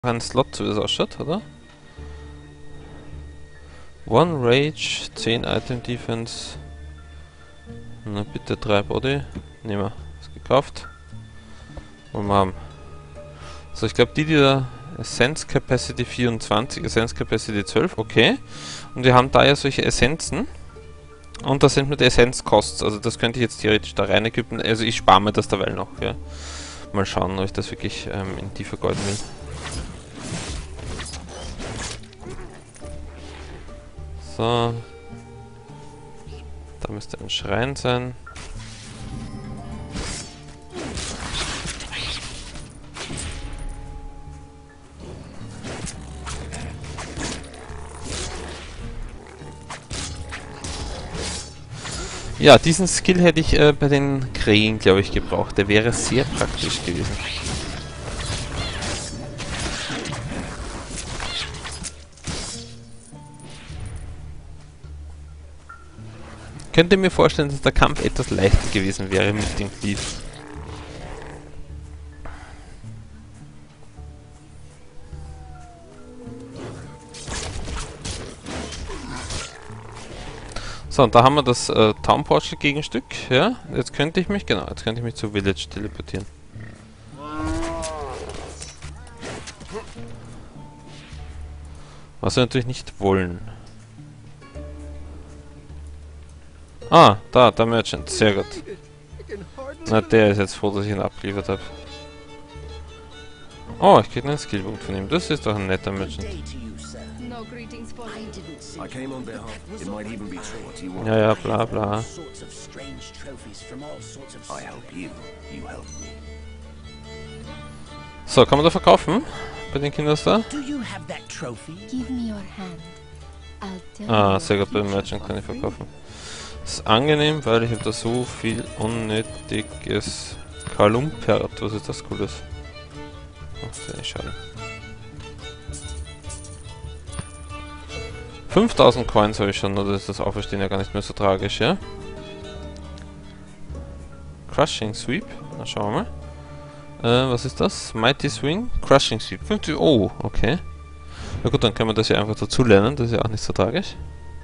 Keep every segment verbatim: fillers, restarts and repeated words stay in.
Ein Slot, so wie das ausschaut, oder? One Rage, zehn Item Defense. Na bitte drei Body. Nehmen wir. Ist gekauft. Wollen wir haben. So, ich glaube die, die da Essence Capacity vierundzwanzig, Essence Capacity zwölf, okay. Und wir haben da ja solche Essenzen. Und das sind mit Essenz Costs, also das könnte ich jetzt theoretisch da rein equippen. Also ich spare mir das derweil noch, ja. Mal schauen, ob ich das wirklich ähm, in die vergeuden will. So. Da müsste ein Schrein sein. Ja, diesen Skill hätte ich äh, bei den Krähen, glaube ich, gebraucht. Der wäre sehr praktisch gewesen. Könnte mir vorstellen, dass der Kampf etwas leichter gewesen wäre mit dem Glied. So, und da haben wir das äh, Town Portal Gegenstück, ja. Jetzt könnte ich mich, genau, jetzt könnte ich mich zu Village teleportieren. Was wir natürlich nicht wollen. Ah, da, der Merchant, sehr gut. Na, der ist jetzt froh, dass ich ihn abgeliefert habe. Oh, ich kriege einen Skillpunkt von ihm. Das ist doch ein netter Merchant. Ja, ja, bla bla. So, kann man da verkaufen? Bei den Kindern da? Ah, sehr gut, bei dem Merchant kann ich verkaufen. Das ist angenehm, weil ich habe da so viel unnötiges Kalumpert. Was ist das Cooles? Oh, das ist nicht schade. fünftausend Coins habe ich schon, oder ist das Auferstehen ja gar nicht mehr so tragisch, ja? Crushing Sweep, na schauen wir mal. Äh, was ist das? Mighty Swing, Crushing Sweep, fünfzig, oh, okay. Na gut, dann können wir das ja einfach dazu lernen, das ist ja auch nicht so tragisch.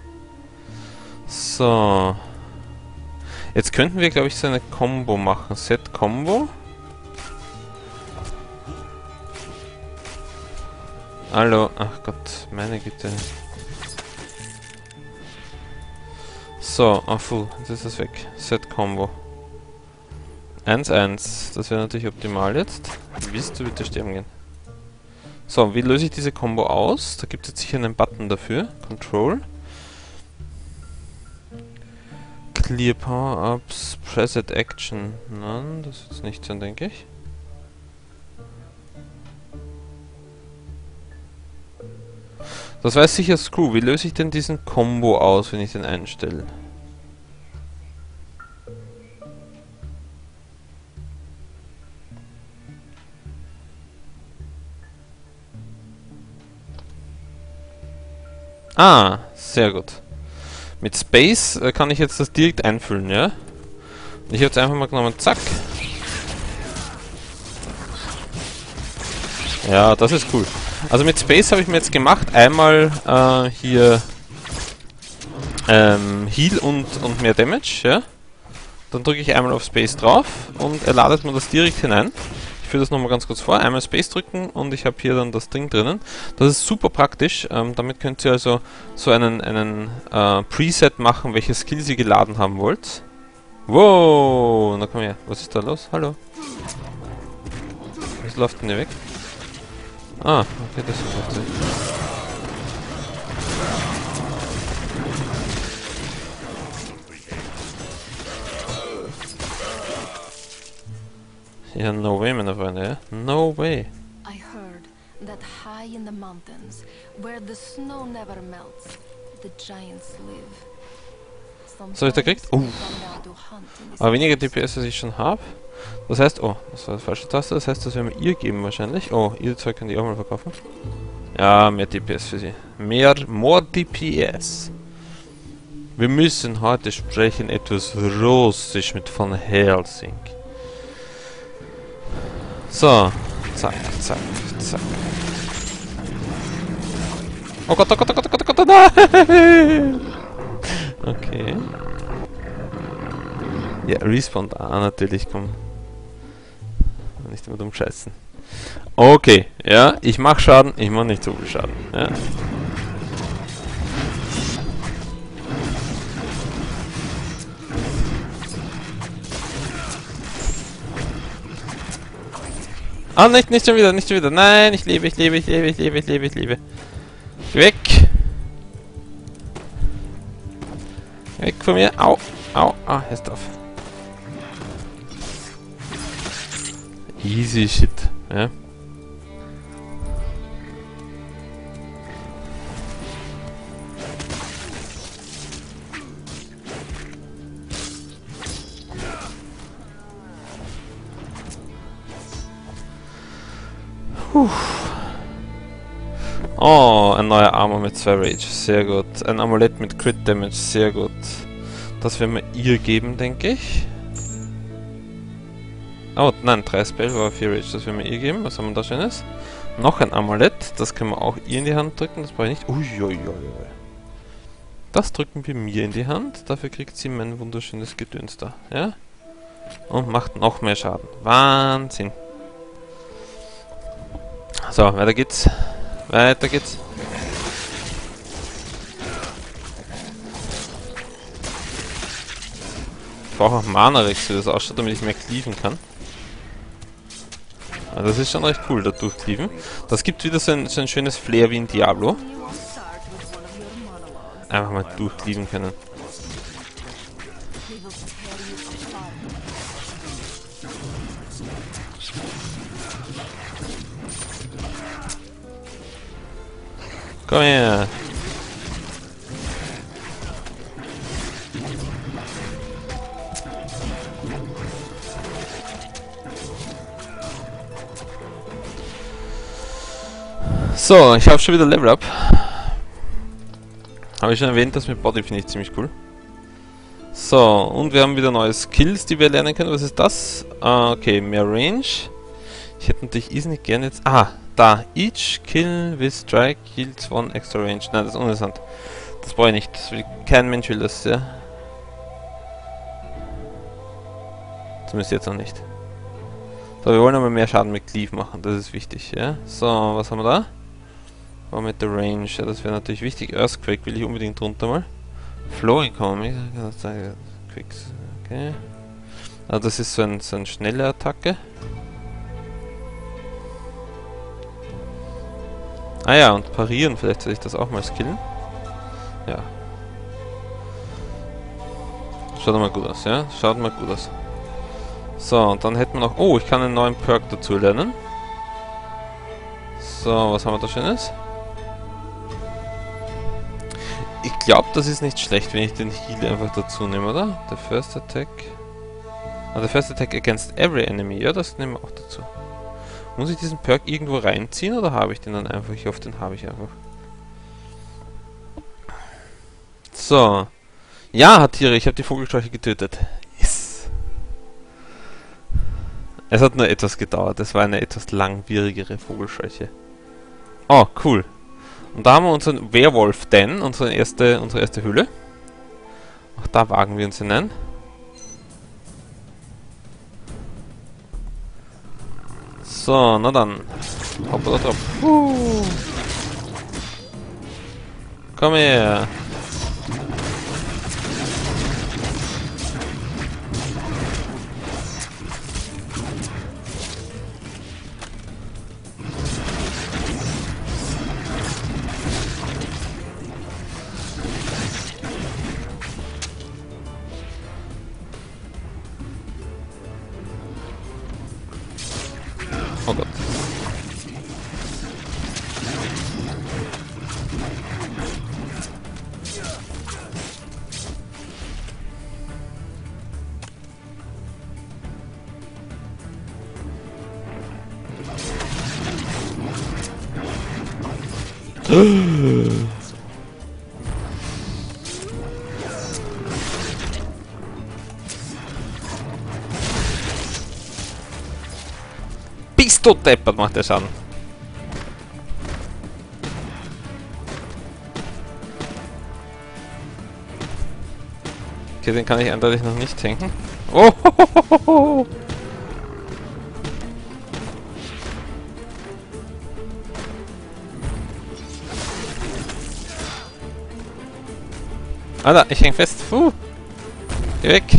So. Jetzt könnten wir, glaube ich, so eine Combo machen. Set Combo. Hallo, ach Gott, meine Güte. So, ah, fuh, jetzt ist das weg. Set Combo. eins eins, das wäre natürlich optimal jetzt. Willst du bitte sterben gehen? So, wie löse ich diese Combo aus? Da gibt es jetzt sicher einen Button dafür. Control. Clear Power-Ups, Preset Action. Nein, das ist jetzt nicht so, denke ich. Das weiß sicher Screw. Wie löse ich denn diesen Combo aus, wenn ich den einstelle? Ah, sehr gut. Mit Space äh, kann ich jetzt das direkt einfüllen, ja? Ich habe jetzt einfach mal genommen, zack. Ja, das ist cool. Also mit Space habe ich mir jetzt gemacht, einmal äh, hier ähm, Heal und, und mehr Damage, ja? Dann drücke ich einmal auf Space drauf und er ladet mir das direkt hinein. Ich führe das nochmal ganz kurz vor. Einmal Space drücken und ich habe hier dann das Ding drinnen. Das ist super praktisch. Ähm, damit könnt ihr also so einen, einen äh, Preset machen, welche Skills ihr geladen haben wollt. Wow! Na komm her. Was ist da los? Hallo? Was läuft denn hier weg? Ah, okay, das ist läuft weg. Ja, no way, meine Freunde, ja? No way. I heard that high in the mountains, where the snow never melts, the giants live. So, ich da kriegt? Oh. Aber weniger D P S, als ich schon habe. Das heißt, oh, das war die falsche Taste. Das heißt, das werden wir ihr geben wahrscheinlich. Oh, ihr zwei könnt ihr auch mal verkaufen. Ja, mehr D P S für sie. Mehr, more D P S. Wir müssen heute sprechen etwas Russisch mit Van Helsing. So, zack, zack, zack. Oh Gott, oh Gott, oh Gott, oh Gott, oh Gott, nein! Okay. Ja, Respawn da, natürlich, komm. Nicht immer dumm scheißen. Okay, ja, ich mach Schaden, ich mach nicht so viel Schaden. Ja. Ah, nicht, nicht schon wieder, nicht schon wieder. Nein, ich lebe, ich lebe, ich lebe, ich lebe, ich lebe, ich lebe. Geh weg! Weg von mir. Au, au, ah, er ist drauf. Easy shit, ja. Puh. Oh, ein neuer Armor mit zwei Rage, sehr gut. Ein Amulett mit Crit Damage, sehr gut. Das werden wir ihr geben, denke ich. Oh, nein, drei Spell war vier Rage, das werden wir ihr geben. Was haben wir da Schönes? Noch ein Amulett, das können wir auch ihr in die Hand drücken, das brauche ich nicht. Uiuiui. Das drücken wir mir in die Hand, dafür kriegt sie mein wunderschönes Gedöns da, ja? Und macht noch mehr Schaden. Wahnsinn. So, weiter geht's. Weiter geht's. Ich brauche auch Mana-Rex, wie das ausschaut, damit ich mehr cleaven kann. Also das ist schon recht cool, da durchcleaven. Das gibt wieder so ein, so ein schönes Flair wie in Diablo. Einfach mal durchcleaven können. Komm her! So, ich habe schon wieder Level Up. Habe ich schon erwähnt, das mit Body finde ich ziemlich cool. So, und wir haben wieder neue Skills, die wir lernen können. Was ist das? Uh, okay, mehr Range. Ich hätte natürlich easy nicht gerne jetzt... Ah, da. Each kill with strike yields one extra range. Nein, das ist uninteressant. Das brauche ich nicht. Das will, kein Mensch will das, ja. Zumindest jetzt noch nicht. So, wir wollen aber mehr Schaden mit Cleave machen. Das ist wichtig, ja. So, was haben wir da? War mit der Range. Ja, das wäre natürlich wichtig. Earthquake will ich unbedingt drunter mal. Flow Economy. Quicks. Okay. Also das ist so, ein, so eine schnelle Attacke. Ah ja, und parieren, vielleicht soll ich das auch mal skillen. Ja. Schaut mal gut aus, ja? Schaut mal gut aus. So, und dann hätten wir noch... Oh, ich kann einen neuen Perk dazu lernen. So, was haben wir da Schönes? Ich glaube, das ist nicht schlecht, wenn ich den Heal einfach dazu nehme, oder? The first attack... Ah, the first attack against every enemy. Ja, das nehmen wir auch dazu. Muss ich diesen Perk irgendwo reinziehen oder habe ich den dann einfach? Ich hoffe, den habe ich einfach. So. Ja, hat Tiere, ich habe die Vogelscheuche getötet. Yes. Es hat nur etwas gedauert. Es war eine etwas langwierigere Vogelscheuche. Oh, cool. Und da haben wir unseren Werwolf Den, unsere erste, unsere erste Höhle. Auch da wagen wir uns hinein. So, na dann. Hoppla drauf. Uh. Komm her. Oh Gott. Bist du deppert, macht der Schaden. Okay, den kann ich eindeutig noch nicht tanken. Oh! Hohohoho. Alter, ich häng fest. Puh. Geh weg.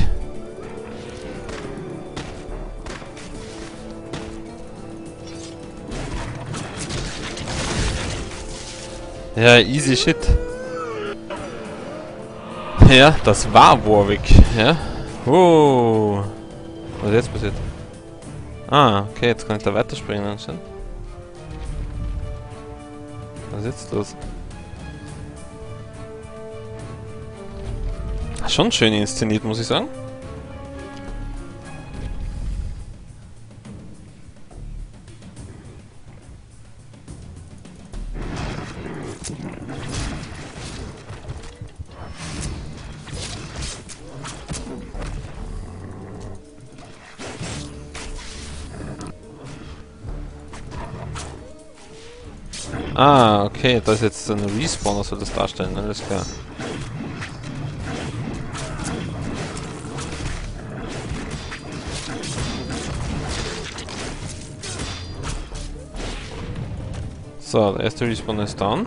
Ja, easy shit. Ja, das war Warwick, ja. Oh. Was ist jetzt passiert? Ah, okay, jetzt kann ich da weiterspringen anscheinend. Was ist jetzt los? Schon schön inszeniert, muss ich sagen. Ah, okay, da ist jetzt ein Respawner, soll das darstellen, alles klar. So, der erste Respawn ist down.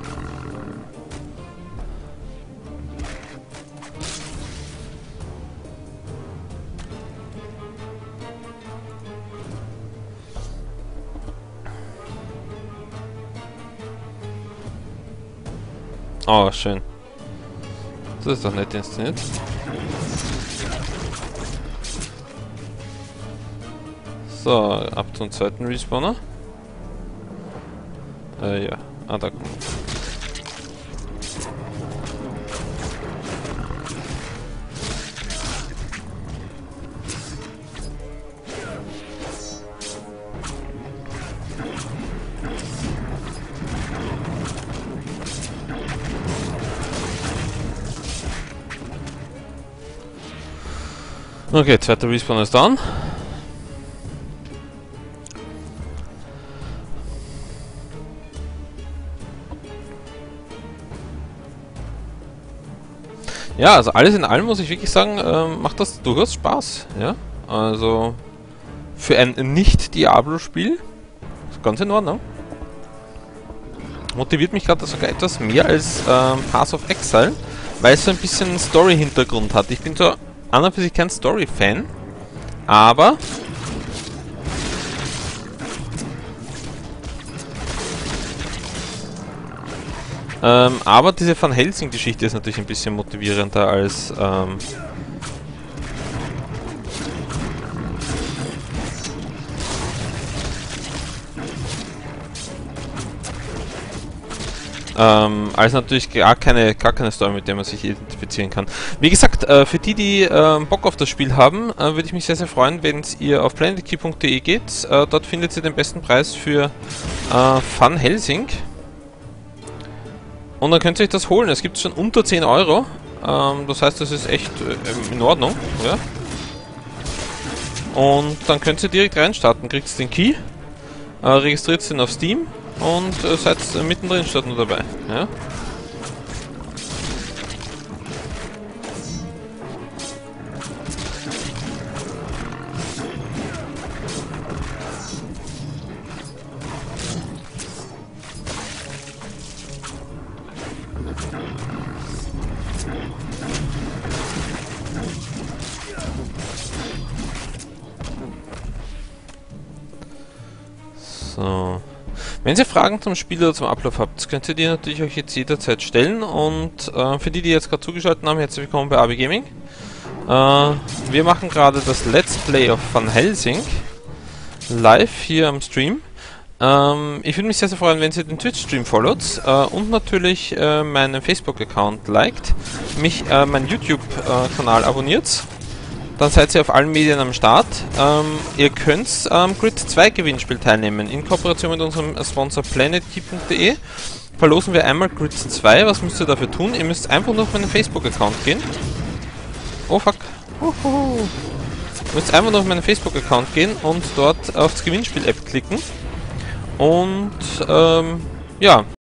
Oh, schön. Das ist doch nett inszeniert. So, ab zum zweiten Respawner. Äh, ja. Ah, da kommt. Okay, zweiter Respawn ist down. Ja, also alles in allem muss ich wirklich sagen, ähm, macht das durchaus Spaß. Ja, also für ein Nicht-Diablo-Spiel ist ganz in Ordnung. Motiviert mich gerade sogar etwas mehr als ähm, Path of Exile, weil es so ein bisschen Story-Hintergrund hat. Ich bin so an und für sich kein Story-Fan, aber ähm, aber diese Van Helsing-Geschichte ist natürlich ein bisschen motivierender als ähm, Ähm, als natürlich gar keine, gar keine Story, mit der man sich identifizieren kann. Wie gesagt, äh, für die, die äh, Bock auf das Spiel haben, äh, würde ich mich sehr, sehr freuen, wenn ihr auf planetkey punkt de geht. Äh, dort findet ihr den besten Preis für äh, Van Helsing. Und dann könnt ihr euch das holen. Es gibt schon unter zehn Euro. Ähm, das heißt, das ist echt äh, in Ordnung. Ja? Und dann könnt ihr direkt reinstarten. Kriegt den Key, äh, registriert ihn auf Steam. Und äh, seid äh, mittendrin statt nur dabei. Ja? So. Wenn ihr Fragen zum Spiel oder zum Ablauf habt, könnt ihr die natürlich euch jetzt jederzeit stellen. Und äh, für die, die jetzt gerade zugeschaltet haben, herzlich willkommen bei A B Gaming. Äh, wir machen gerade das Let's Play of Van Helsing live hier am Stream. Ähm, ich würde mich sehr, sehr freuen, wenn ihr den Twitch-Stream followt äh, und natürlich äh, meinen Facebook-Account liked, mich äh, meinen YouTube-Kanal abonniert. Dann seid ihr auf allen Medien am Start. Ähm, ihr könnt am Grid zwei Gewinnspiel teilnehmen. In Kooperation mit unserem Sponsor planetkey punkt de verlosen wir einmal Grid zwei. Was müsst ihr dafür tun? Ihr müsst einfach nur auf meinen Facebook-Account gehen. Oh fuck. Uhuhu. Ihr müsst einfach nur auf meinen Facebook-Account gehen und dort auf das Gewinnspiel-App klicken. Und ähm, ja.